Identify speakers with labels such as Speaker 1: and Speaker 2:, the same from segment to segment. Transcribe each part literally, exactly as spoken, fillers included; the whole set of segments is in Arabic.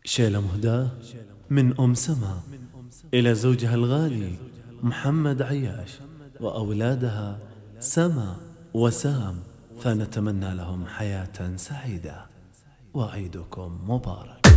Speaker 1: شيلة مهداة من أم سما إلى زوجها الغالي محمد عياش وأولادها سما وسام، فنتمنى لهم حياة سعيدة وعيدكم مبارك.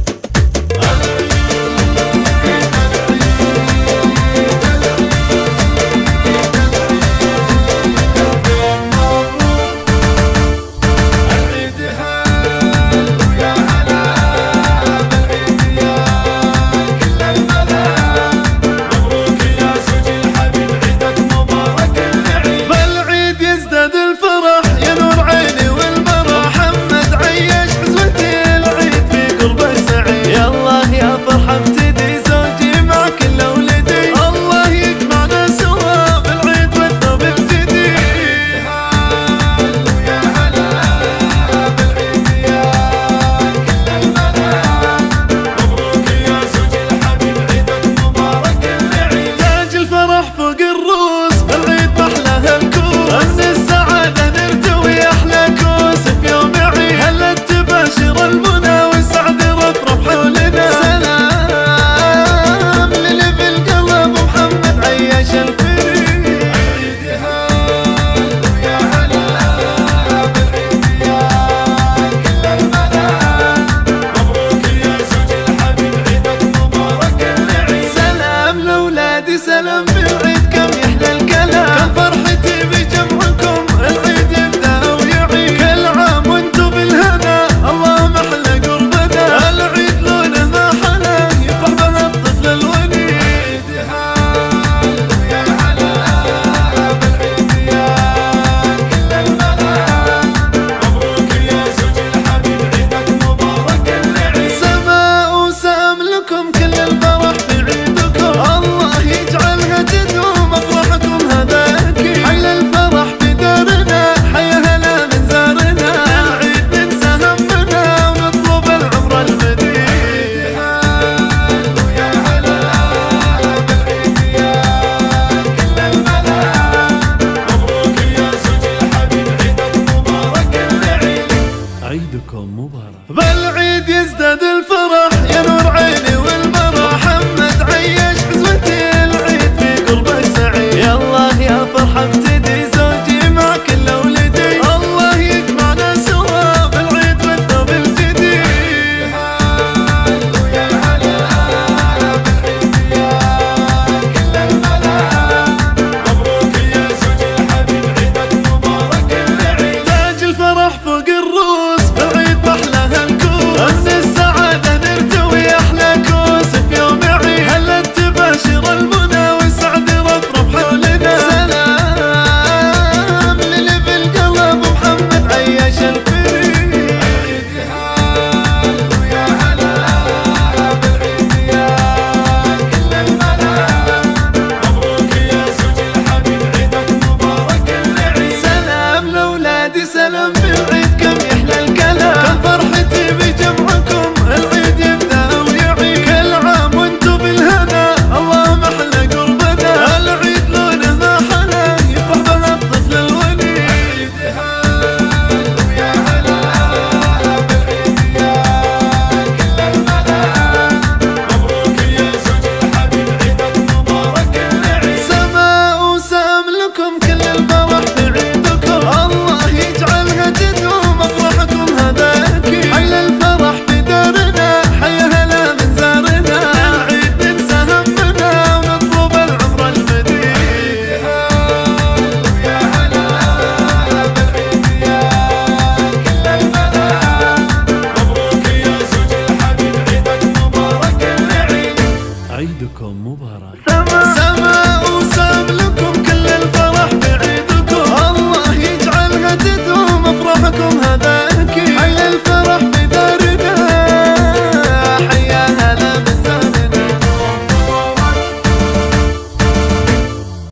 Speaker 2: سلام بالعيد كم يحلى الكلام، كم فرحتي بجمعكم العيد يبدأ ويعيد، كل عام وانتو بالهنا الله محلى قربنا، العيد لونه ما حلا يفرح به الطفل الوني. عيد هلا ويا هلا بالعيد يا كل الملا، مبروك يا زوج الحبيب عيدك مبارك العيد. سما وسام لكم كل الفرح في عيدكم، الله يجعلها تدوم افراحكم هذا اكيد، حل الفرح في دارنا حيا هلا من زارنا، العيد ننسى همنا ونطلب العمر المديد. هلا ويا هلا بالعيد يا كل الملا، مبروك يا زوج الحبيب عيدك مبارك العيد.
Speaker 1: عيدكم مبارك.
Speaker 2: بالعيد يزداد الفرح يا نور عيني والمرح، محمد عياش حزوتي العيد في قربك سعيد، يالله يا فرحة ابتدي زوجي مع كل ولدي، الله يجمعنا سوا بالعيد والثوب الجديد. هلا ويا هلا بالعيد يا كل الملا، مبروك يا زوج الحبيب عيدك مبارك العيد. تاج الفرح فوق الروس بالعيد محلاها الكوس، السعادة نرتوي أحلى كوس في يوم عيد، هلا تباشر المنى والسعد رفرف حولنا، سلام للي في القلب محمد عياش الفريد. عيد هلا ويا هلا بالعيد يا كل الملا، مبروك يا زوج الحبيب عيدك مبارك العيد. سلام لأولادي سلام بالعيد كم يحلى الكلام، كم فرحتي بجمعكم العيد يبدأ ويعيد، كل عام وانتو بالهنا الله محلى قربنا، العيد لونه ما حلا يفرح به الطفل الوني. عيد هلا ويا هلا بالعيد يا كل الملا، مبروك يا زوج الحبيب عيدك مبارك العيد. سما وسام لكم كل الفرح في عيدكم، الله يجعلها تدوم افراحكم هذا اكيد، حل الفرح في دارنا حيا هلا من زارنا، العيد ننسى همنا ونطلب العمر المديد. هلا ويا هلا بالعيد يا كل الملا، مبروك يا زوج الحبيب عيدك مبارك العيد.
Speaker 1: عيدكم مبارك.
Speaker 2: سما سما وسام لكم كل الفرح في عيدكم، الله يجعلها تدوم افراحكم هذا